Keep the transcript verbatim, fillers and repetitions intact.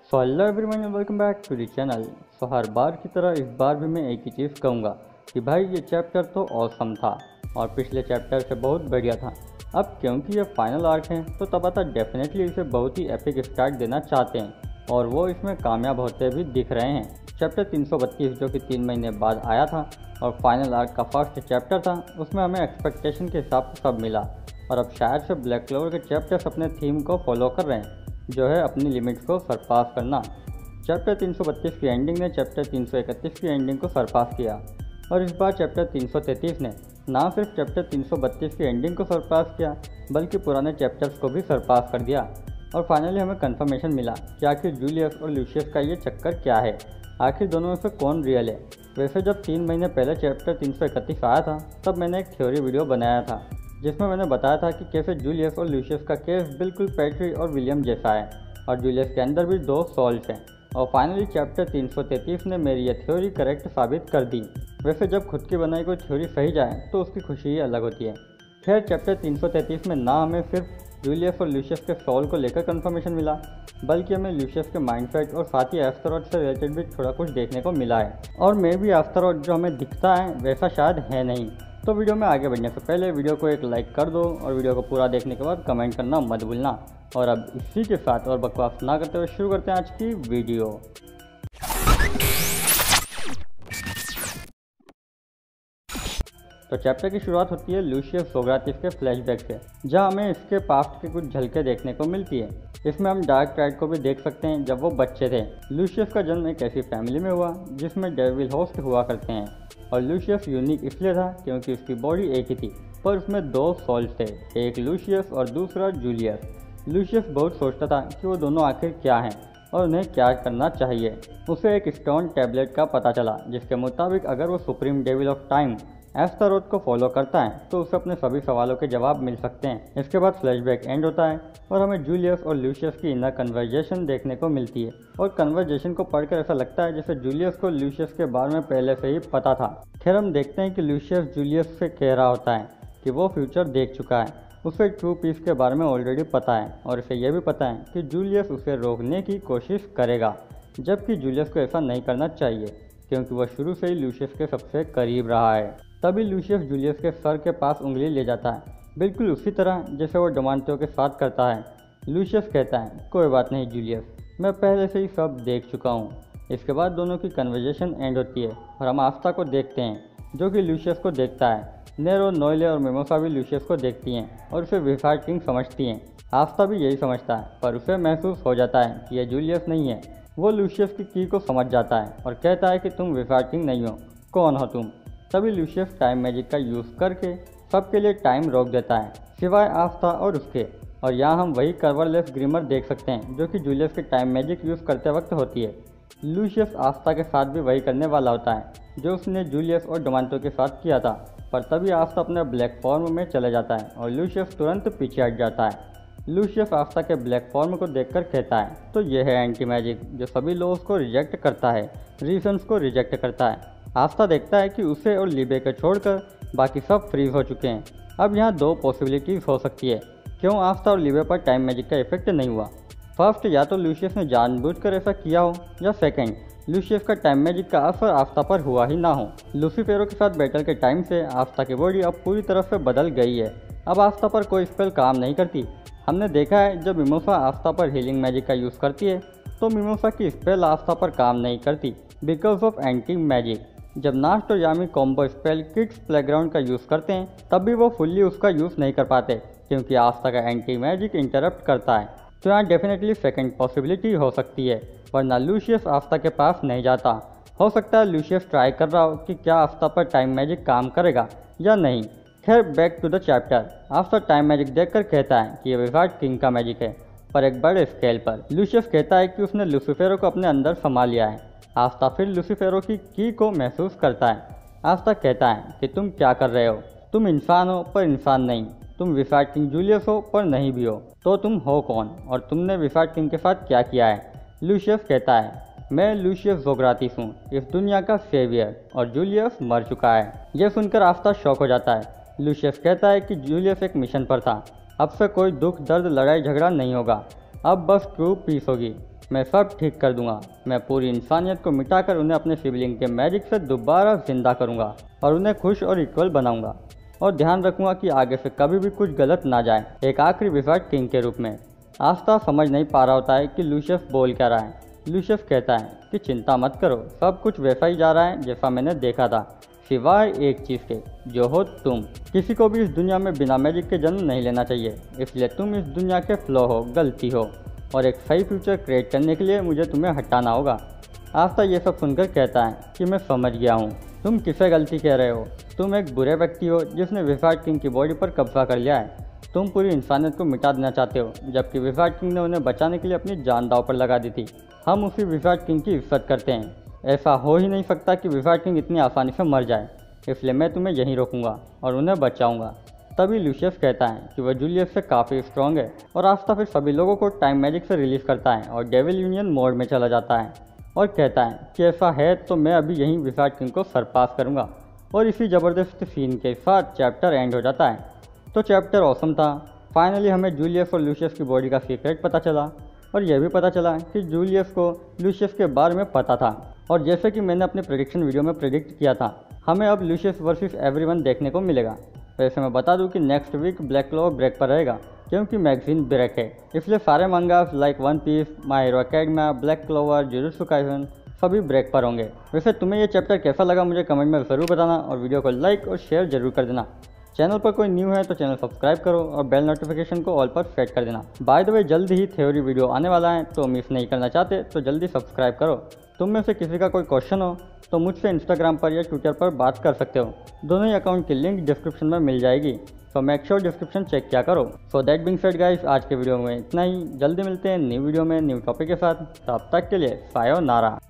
So hello everyone and welcome back to the channel. So हर बार की तरह इस बार भी मैं एक ही चीज़ कहूँगा कि भाई ये चैप्टर तो ऑसम था और पिछले चैप्टर से बहुत बढ़िया था। अब क्योंकि ये फाइनल आर्क है तो तबाता डेफिनेटली इसे बहुत ही एपिक स्टार्ट देना चाहते हैं और वो इसमें कामयाब होते भी दिख रहे हैं। चैप्टर तीन सौ बत्तीस जो कि तीन महीने बाद आया था और फाइनल आर्क का फर्स्ट चैप्टर था, उसमें हमें एक्सपेक्टेशन के हिसाब से सब मिला और अब शायद से ब्लैक क्लोवर के चैप्टर्स अपने थीम को फॉलो कर रहे हैं, जो है अपनी लिमिट्स को सरपास करना। चैप्टर तीन सौ बत्तीस की एंडिंग ने चैप्टर तीन सौ इकतीस की एंडिंग को सरपास किया और इस बार चैप्टर तीन सौ तैंतीस ने ना सिर्फ चैप्टर तीन सौ बत्तीस की एंडिंग को सरपास किया बल्कि पुराने चैप्टर्स को भी सरपास कर दिया। और फाइनली हमें कंफर्मेशन मिला कि आखिर जूलियस और लूशियस का ये चक्कर क्या है, आखिर दोनों में से कौन रियल है। वैसे जब तीन महीने पहले चैप्टर तीन सौ इकतीस आया था तब मैंने एक थ्योरी वीडियो बनाया था जिसमें मैंने बताया था कि कैसे जूलियस और लूशियस का केस बिल्कुल पैट्री और विलियम जैसा है और जूलियस के अंदर भी दो सोल्स हैं। और फाइनली चैप्टर तीन सौ तैंतीस ने मेरी यह थ्योरी करेक्ट साबित कर दी। वैसे जब खुद की बनाई कोई थ्योरी सही जाए तो उसकी खुशी ही अलग होती है। खैर चैप्टर तीन सौ तैंतीस में ना हमें सिर्फ जूलियस और लूशियस के सोल को लेकर कंफर्मेशन मिला बल्कि हमें लूशियस के माइंडसेट और साथ ही एस्टेरॉयड से रिलेटेड भी थोड़ा कुछ देखने को मिला है। और मे भी एस्टेरॉयड जो हमें दिखता है वैसा शायद है नहीं। तो वीडियो में आगे बढ़ने से पहले वीडियो को एक लाइक कर दो और वीडियो को पूरा देखने के बाद कमेंट करना मत भूलना। और अब इसी के साथ और बकवास ना करते हुए शुरू करते हैं आज की वीडियो। तो चैप्टर की शुरुआत होती है लूशियस सोग्रातिस के फ्लैशबैक से, जहां हमें इसके पास्ट की कुछ झलकें देखने को मिलती है। इसमें हम डार्क टाइड को भी देख सकते हैं जब वो बच्चे थे। लूशियस का जन्म एक ऐसी फैमिली में हुआ जिसमें डेविल होस्ट हुआ करते हैं और लूशियस यूनिक इसलिए था क्योंकि उसकी बॉडी एक ही थी पर उसमें दो सोल्स थे, एक लूशियस और दूसरा जूलियस। लूशियस बहुत सोचता था कि वो दोनों आखिर क्या हैं और उन्हें क्या करना चाहिए। उसे एक स्टोन टैबलेट का पता चला जिसके मुताबिक अगर वो supreme devil of time asteroid को फॉलो करता है तो उसे अपने सभी सवालों के जवाब मिल सकते हैं। इसके बाद फ्लैशबैक एंड होता है और हमें जूलियस और लूशियस की इनर कन्वर्जेशन देखने को मिलती है और कन्वर्जेशन को पढ़कर ऐसा लगता है जैसे जूलियस को लूशियस के बारे में पहले से ही पता था। खैर हम देखते हैं कि लूशियस जूलियस से कह रहा होता है कि वो फ्यूचर देख चुका है, उसे ट्रू पीस के बारे में ऑलरेडी पता है और इसे यह भी पता है कि जूलियस उसे रोकने की कोशिश करेगा, जबकि जूलियस को ऐसा नहीं करना चाहिए क्योंकि वह शुरू से ही लूशियस के सबसे करीब रहा है। तभी लूशियस जूलियस के सर के पास उंगली ले जाता है, बिल्कुल उसी तरह जैसे वो डमांटियो के साथ करता है। लूशियस कहता है कोई बात नहीं जूलियस, मैं पहले से ही सब देख चुका हूँ। इसके बाद दोनों की कन्वर्जेशन एंड होती है और हम आस्था को देखते हैं जो कि लूशियस को देखता है। नेरो, नोइले और मिमोसा भी लूशियस को देखती हैं और उसे विफार्ड किंग समझती हैं। आस्था भी यही समझता है पर उसे महसूस हो जाता है कि यह जूलियस नहीं है। वो लूशियस की की को समझ जाता है और कहता है कि तुम विफार्ड किंग नहीं हो, कौन हो तुम। तभी लूशियस टाइम मैजिक का यूज़ करके सबके लिए टाइम रोक देता है सिवाय आस्था और उसके। और यहाँ हम वही कर्वरलेस ग्रिमर देख सकते हैं जो कि जूलियस के टाइम मैजिक यूज़ करते वक्त होती है। लूशियस आस्था के साथ भी वही करने वाला होता है जो उसने जूलियस और डमांटो के साथ किया था, पर तभी आस्था अपने ब्लैक फॉर्म में चले जाता है और लूशियस तुरंत पीछे हट जाता है। लूशियस आस्था के ब्लैक फॉर्म को देखकर कहता है तो यह है एंटी मैजिक जो सभी लॉज को रिजेक्ट करता है, रीजन्स को रिजेक्ट करता है। आस्था देखता है कि उसे और लीबे को छोड़कर बाकी सब फ्रीज हो चुके हैं। अब यहाँ दो पॉसिबिलिटीज़ हो सकती है क्यों आस्था और लीबे पर टाइम मैजिक का इफेक्ट नहीं हुआ। फर्स्ट, या तो लूशियस ने जानबूझकर ऐसा किया हो या सेकंड, लूशियस का टाइम मैजिक का असर आस्था पर हुआ ही ना हो। लूसीफेरो के साथ बैटल के टाइम से आस्था की बॉडी अब पूरी तरह से बदल गई है। अब आस्था पर कोई स्पेल काम नहीं करती। हमने देखा है जब मिमोसा आस्था पर हीलिंग मैजिक का यूज़ करती है तो मिमोसा की स्पेल आस्था पर काम नहीं करती बिकॉज ऑफ एंटी मैजिक। जब नास्ट और Yami combo spell kids playground का यूज़ करते हैं तब भी वो फुल्ली उसका यूज़ नहीं कर पाते क्योंकि आस्था का एंटी मैजिक इंटरप्ट करता है। तो यहाँ डेफिनेटली सेकंड पॉसिबिलिटी हो सकती है, वरना लूशियस आस्था के पास नहीं जाता। हो सकता है लूशियस ट्राई कर रहा हो कि क्या आस्था पर टाइम मैजिक काम करेगा या नहीं। खैर back to the chapter. Asta time magic देखकर कहता है कि यह विफार्ड किंग का मैजिक है पर एक बड़े स्केल पर। लूशियस कहता है कि उसने लूसीफेरो को अपने अंदर समा लिया है। आस्था फिर लूसीफेरो की की को महसूस करता है। आस्था कहता है कि तुम क्या कर रहे हो, तुम इंसान हो पर इंसान नहीं, तुम विफार्ड किंग जूलियस हो पर नहीं भी हो, तो तुम हो कौन और तुमने विफार्ड किंग के साथ क्या किया है। लूशियस कहता है मैं लूशियस जोग्रातिस हूँ, इस दुनिया का सेवियर, और जूलियस मर चुका है। यह सुनकर आस्था शॉक हो जाता है। लूशियस कहता है कि जूलियस एक मिशन पर था, अब से कोई दुख दर्द लड़ाई झगड़ा नहीं होगा, अब बस ट्रू पीस होगी। मैं सब ठीक कर दूंगा। मैं पूरी इंसानियत को मिटाकर उन्हें अपने सिबलिंग के मैजिक से दोबारा जिंदा करूंगा और उन्हें खुश और इक्वल बनाऊंगा और ध्यान रखूंगा कि आगे से कभी भी कुछ गलत ना जाए। एक आखिरी विजार्ड किंग के रूप में आस्था समझ नहीं पा रहा होता है कि लूशियस बोल क्या रहा है। लूशियस कहता है कि चिंता मत करो, सब कुछ वैसा ही जा रहा है जैसा मैंने देखा था, सिवाय एक चीज़ के, जो हो तुम। किसी को भी इस दुनिया में बिना मैजिक के जन्म नहीं लेना चाहिए, इसलिए तुम इस दुनिया के फ्लॉ हो, गलती हो, और एक सही फ्यूचर क्रिएट करने के लिए मुझे तुम्हें हटाना होगा। आस्था ये सब सुनकर कहता है कि मैं समझ गया हूँ, तुम किसे गलती कह रहे हो। तुम एक बुरे व्यक्ति हो जिसने विजार्ड किंग की बॉडी पर कब्जा कर लिया है। तुम पूरी इंसानियत को मिटा देना चाहते हो, जबकि विजार्ड किंग ने उन्हें बचाने के लिए अपनी जान दांव पर लगा दी थी। हम उसी विजार्ड किंग की इज्जत करते हैं। ऐसा हो ही नहीं सकता कि विजार्ड किंग इतनी आसानी से मर जाए, इसलिए मैं तुम्हें यहीं रोकूंगा और उन्हें बचाऊंगा। तभी लूशियस कहता है कि वह जूलियस से काफ़ी स्ट्रॉन्ग है और आस्था फिर सभी लोगों को टाइम मैजिक से रिलीज करता है और डेविल यूनियन मोड में चला जाता है और कहता है कि ऐसा है तो मैं अभी यहीं विजार्ड किंग को सरपास करूंगा। और इसी ज़बरदस्त सीन के साथ चैप्टर एंड हो जाता है। तो चैप्टर ऑसम था। फाइनली हमें जूलियस और लूशियस की बॉडी का सीक्रेट पता चला और यह भी पता चला कि जूलियस को लूशियस के बारे में पता था। और जैसे कि मैंने अपने प्रेडिक्शन वीडियो में प्रेडिक्ट किया था, हमें अब लूशियस वर्सेस एवरीवन देखने को मिलेगा। वैसे मैं बता दूं कि next week Black Clover break पर रहेगा, क्योंकि मैगजीन ब्रेक है, इसलिए सारे mangas like One Piece, My Hero Academia, Black Clover, Jujutsu Kaisen सभी ब्रेक पर होंगे। वैसे तुम्हें ये चैप्टर कैसा लगा मुझे कमेंट में ज़रूर बताना और वीडियो को लाइक और शेयर जरूर कर देना। चैनल पर कोई न्यू है तो चैनल सब्सक्राइब करो और बेल नोटिफिकेशन को ऑल पर सेट कर देना। बाय द वे जल्द ही थ्योरी वीडियो आने वाला है, तो मिस नहीं करना चाहते तो जल्दी सब्सक्राइब करो। तुम में से किसी का कोई क्वेश्चन हो तो मुझसे इंस्टाग्राम पर या ट्विटर पर बात कर सकते हो। दोनों ही अकाउंट की लिंक डिस्क्रिप्शन में मिल जाएगी, तो मेक श्योर डिस्क्रिप्शन चेक किया करो। So that being said guys, आज के वीडियो में इतना ही। जल्दी मिलते हैं न्यू वीडियो में न्यू टॉपिक के साथ। तब तक के लिए सायोनारा।